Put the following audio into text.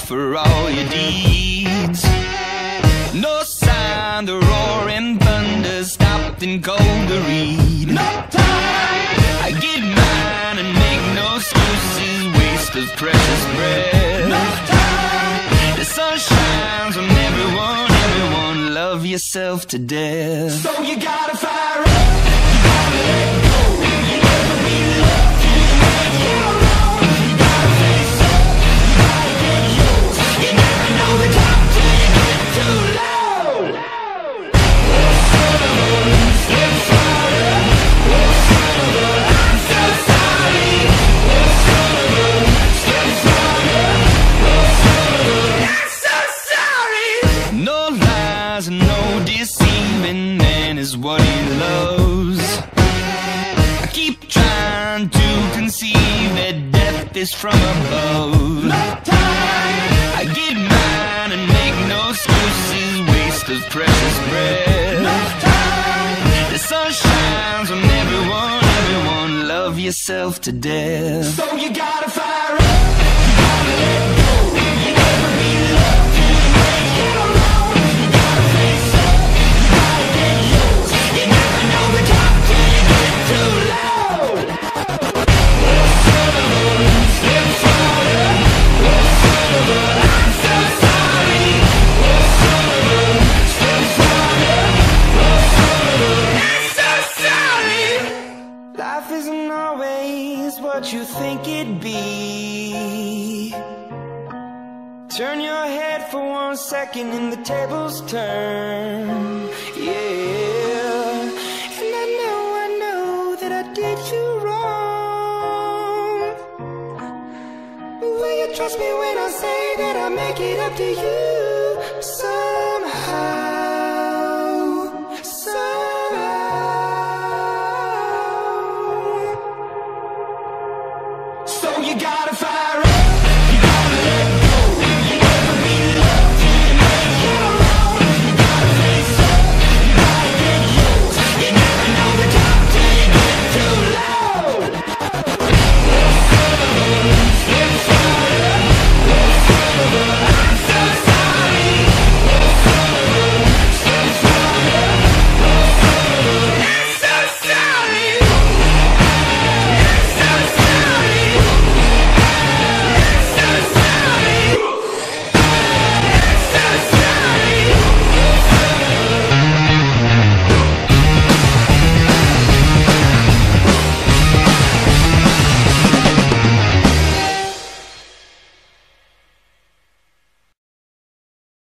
for all your deeds. No sign the roaring thunder stopped in cold to read. No time. I get mine and make no excuses, waste of precious breath. No time. The sun shines on everyone, everyone, love yourself to death. So you gotta fire up, you gotta let go, you never be loved till you make your own. You gotta face up, you gotta get yours, you never know the time till you get too low. Oh son of a stepfather, oh son of a, I'm so sorry. Oh son of a stepfather, oh son of a, I'm so sorry. No lies and no deceiving, man is what he loves. I keep trying to conceive that death is from above. No time. I get mine and make no excuses, waste of precious breath. No time. The sun shines on everyone, everyone, love yourself to death. So you gotta fire up, you gotta let go, you never be loved till you make your own. You gotta face up, you gotta get yours, you never know the time till you get too low. Oh son of a stepfather, oh son of a, I'm so sorry. Oh son of a stepfather, oh son of a, I'm so sorry. Life isn't always what you think it'd be. Turn your head for 1 second and the tables turn. Yeah. And I know that I did you wrong. Will you trust me when I say that I'll make it up to you somehow, somehow. So you gotta fight.